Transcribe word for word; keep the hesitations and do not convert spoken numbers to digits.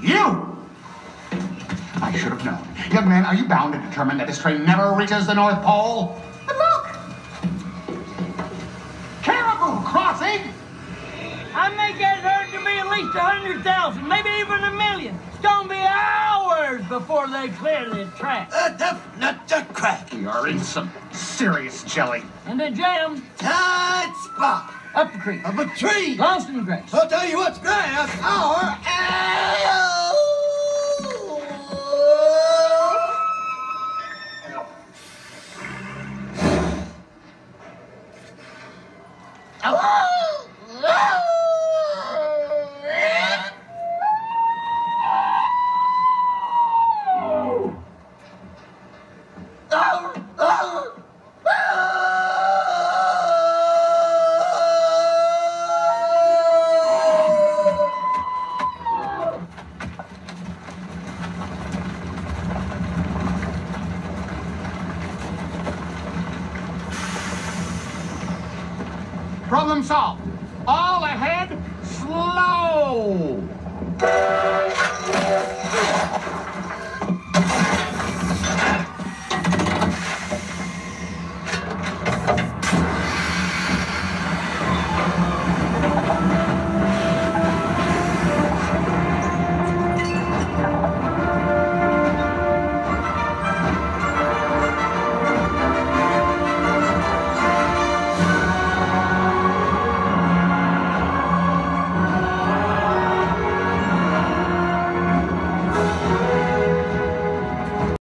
You! I should have known. Young man, are you bound and determined that this train never reaches the North Pole? But look! Caribou crossing! I make that herd to be at least a hundred thousand, maybe even a million. It's gonna be hours before they clear this track. Uh, the nut to crack. We are in some serious jelly. And the jam, Tight spot. up the creek, Of a tree. lost in the grass. I'll tell you what's grass. Our Problem solved.